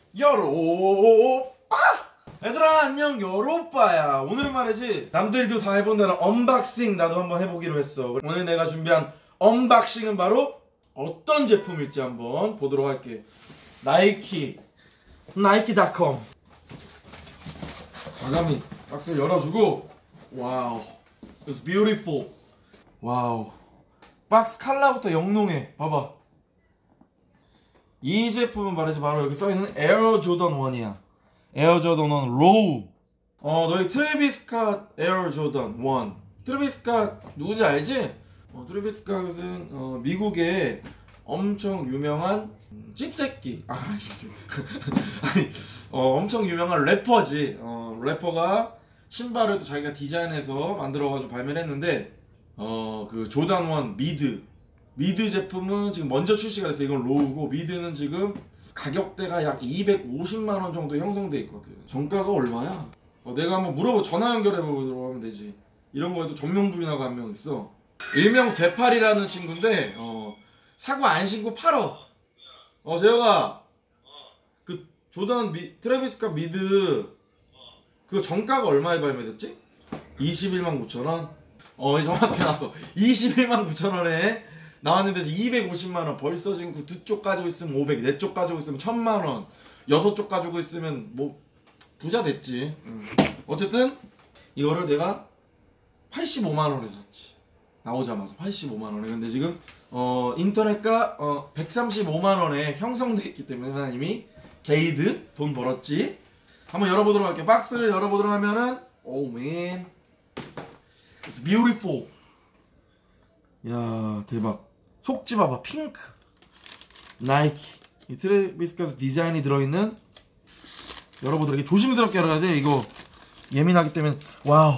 여로빠! 얘들아 안녕, 여로빠야. 오늘은 말이지 남들도 다 해본다는 언박싱 나도 한번 해보기로 했어. 오늘 내가 준비한 언박싱은 바로 어떤 제품일지 한번 보도록 할게. 나이키닷컴. 과감히 박스를 열어주고, 와우, it's beautiful. 와우, 박스 컬러부터 영롱해. 봐봐. 이 제품은 말이지 바로 여기 써있는 에어 조던 1이야. 에어 조던 1 로우. 너희 트래비스 스캇 에어 조던 1. 트래비스 스캇 누군지 알지? 트래비스 스캇은 미국의 엄청 유명한 찝새끼. 아니, 엄청 유명한 래퍼지. 래퍼가 신발을 또 자기가 디자인해서 만들어가지고 발매를 했는데, 그 조던 1 미드 제품은 지금 먼저 출시가 됐어. 이건 로우고, 미드는 지금 가격대가 약 250만원 정도 형성돼 있거든. 정가가 얼마야? 내가 한번 전화 연결해보도록 하면 되지. 이런 거에도 전용 부인하고 한 명 있어. 일명 대팔이라는 친구인데, 사고 안 신고 팔어. 재혁아, 그 조던 트래비스 스캇 미드 그거 정가가 얼마에 발매됐지? 21만 9천원? 정확히 나왔어. 21만 9천원에 나왔는데 250만원. 벌써 지금 그 2쪽 가지고 있으면 500, 4쪽 가지고 있으면 1000만원, 6쪽 가지고 있으면 뭐 부자 됐지. 어쨌든 이거를 내가 85만원에 샀지. 나오자마자 85만원에. 근데 지금 인터넷가 135만원에 형성돼 있기 때문에 난 이미 게이드 돈 벌었지. 한번 열어보도록 할게. 박스를 열어보도록 하면은, oh man, it's beautiful. 야, 대박. 속지 봐봐. 핑크 나이키 이 트래비스 스캇 디자인이 들어있는, 열어보도록. 이렇게 조심스럽게 열어야 돼. 이거 예민하기 때문에. 와우,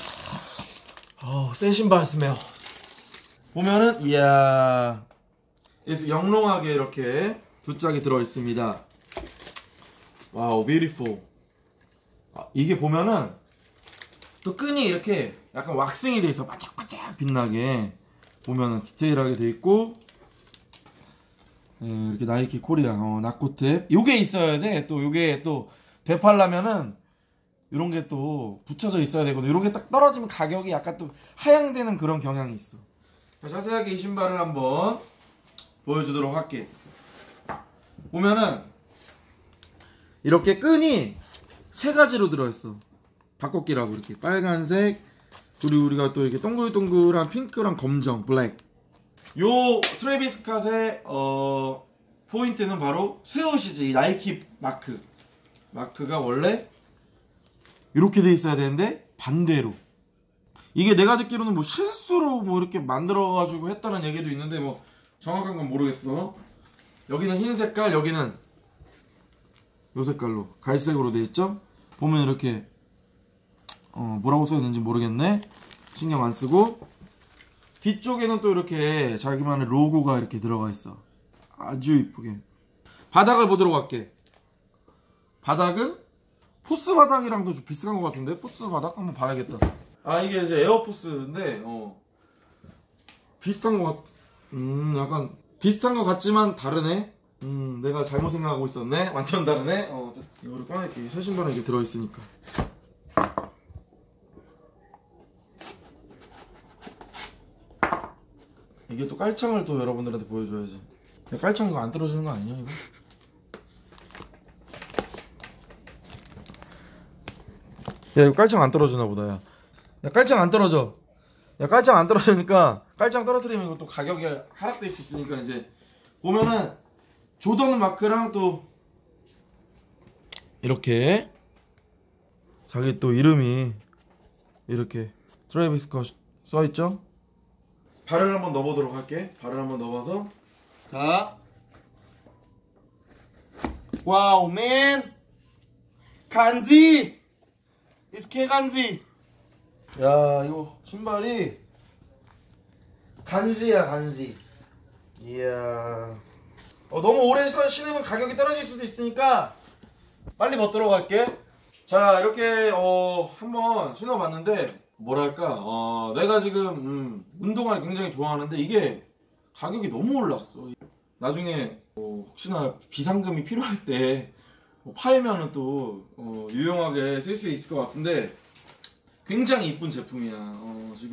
새 신발 스멜. 보면은, 이야, 영롱하게 이렇게 두 짝이 들어있습니다. 와우, beautiful. 이게 보면은 또 끈이 이렇게 약간 왁싱이 돼 있어. 반짝반짝 빛나게. 보면은 디테일하게 돼 있고, 이렇게 나이키 코리아 낙코탭 요게 있어야 돼. 또 요게 또 되팔라면은 요런 게 또 붙여져 있어야 되거든. 요런 게 딱 떨어지면 가격이 약간 또 하향되는 그런 경향이 있어. 자세하게 이 신발을 한번 보여주도록 할게. 보면은 이렇게 끈이 세 가지로 들어있어. 바꿔끼라고. 이렇게 빨간색, 그리고 우리가 또 이렇게 동글동글한 핑크랑 검정, 블랙. 요 트래비스 스캇의 포인트는 바로 스우시지. 이 나이키 마크가 원래 이렇게 돼 있어야 되는데 반대로. 이게 내가 듣기로는 뭐 실수로 뭐 이렇게 만들어가지고 했다는 얘기도 있는데, 뭐 정확한 건 모르겠어. 여기는 흰 색깔, 여기는 요 색깔로 갈색으로 돼 있죠. 보면 이렇게 뭐라고 써있는지 모르겠네. 신경 안 쓰고. 뒤쪽에는 또 이렇게 자기만의 로고가 이렇게 들어가 있어. 아주 이쁘게. 바닥을 보도록 할게. 바닥은 포스 바닥이랑도 좀 비슷한 것 같은데? 포스 바닥 한번 봐야겠다. 이게 이제 에어포스인데 비슷한 것 약간 비슷한 것 같지만 다르네. 내가 잘못 생각하고 있었네. 완전 다르네. 이거를 꺼낼게. 새 신발은 이게 들어있으니까. 이게 또 깔창을 또 여러분들한테 보여줘야지. 야, 깔창 이거 안 떨어지는 거 아니냐 이거? 야, 이거 깔창 안 떨어지나 보다. 야, 깔창 안 떨어져. 야, 깔창 안 떨어지니까, 깔창 떨어뜨리면 이거 또 가격이 하락될 수 있으니까, 이제 보면은 조던 마크랑 또 이렇게 자기 또 이름이 이렇게 트래비스 스캇 써있죠? 발을 한번 넣어보도록 할게. 발을 한번 넣어봐서. 자, 와우 맨, 간지, 이스케 간지. 야, 이거 신발이 간지야, 간지. 이야, 너무 오래 신으면 가격이 떨어질 수도 있으니까 빨리 벗도록 할게. 자, 이렇게 한번 신어봤는데, 뭐랄까, 내가 지금 운동화를 굉장히 좋아하는데 이게 가격이 너무 올랐어. 나중에 혹시나 비상금이 필요할 때 팔면은 또 유용하게 쓸 수 있을 것 같은데 굉장히 이쁜 제품이야. 지금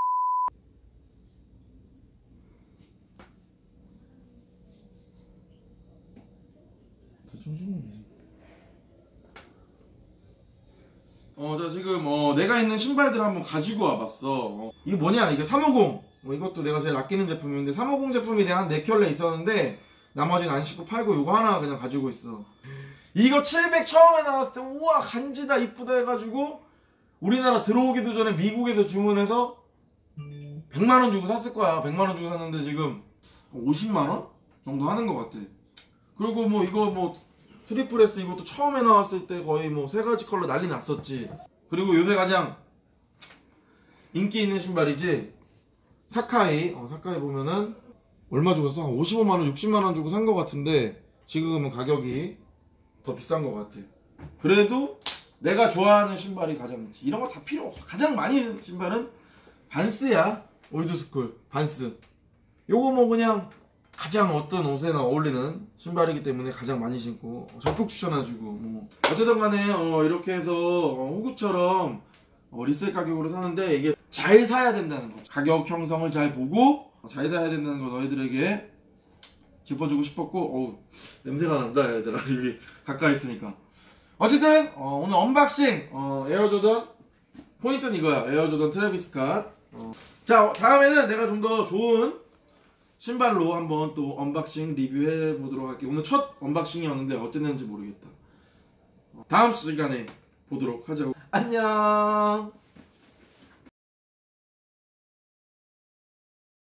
자 지금 내가 있는 신발들 한번 가지고 와봤어. 이게 뭐냐, 이게 350. 이것도 내가 제일 아끼는 제품인데 350 제품이 내가 한 4켤레 있었는데 나머지는 안 씻고 팔고 요거 하나 그냥 가지고 있어. 이거 700 처음에 나왔을 때 우와 간지다 이쁘다 해가지고 우리나라 들어오기도 전에 미국에서 주문해서 100만원 주고 샀을 거야. 100만원 주고 샀는데 지금 50만원 정도 하는 것 같아. 그리고 뭐 이거 뭐 트리플 S 이것도 처음에 나왔을 때 거의 뭐 3가지 컬러 난리 났었지. 그리고 요새 가장 인기 있는 신발이지 사카이. 사카이 보면은 얼마 주고 샀어? 55만원 60만원 주고 산 것 같은데 지금은 가격이 더 비싼 것 같아. 그래도 내가 좋아하는 신발이 가장 있지. 이런 거 다 필요 없어. 가장 많이 쓰는 신발은 반스야. 올드스쿨 반스. 요거 뭐 그냥 가장 어떤 옷에나 어울리는 신발이기 때문에 가장 많이 신고 적극 추천해주고 뭐 어쨌든 간에 이렇게 해서 호구처럼 리셀 가격으로 사는데 이게 잘 사야 된다는 거죠. 가격 형성을 잘 보고 잘 사야 된다는 거 너희들에게 짚어주고 싶었고 냄새가 난다 얘들아 여기 가까이 있으니까. 어쨌든 오늘 언박싱 에어조던 포인트는 이거야. 에어조던 트래비스 컷. 자 다음에는 내가 좀 더 좋은 신발로 한번 또 언박싱 리뷰해 보도록 할게요. 오늘 첫 언박싱이었는데 어땠는지 모르겠다. 다음 시간에 보도록 하자고. 안녕.